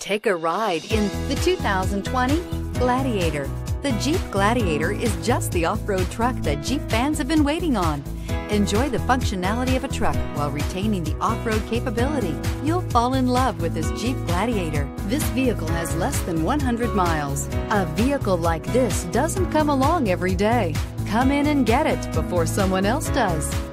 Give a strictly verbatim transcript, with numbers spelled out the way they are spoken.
Take a ride in the two thousand twenty Gladiator. The Jeep Gladiator is just the off-road truck that Jeep fans have been waiting on. Enjoy the functionality of a truck while retaining the off-road capability. You'll fall in love with this Jeep Gladiator. This vehicle has less than one hundred miles. A vehicle like this doesn't come along every day. Come in and get it before someone else does.